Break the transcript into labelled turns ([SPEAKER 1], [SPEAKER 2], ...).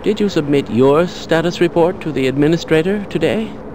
[SPEAKER 1] Did you submit your status report to the administrator today?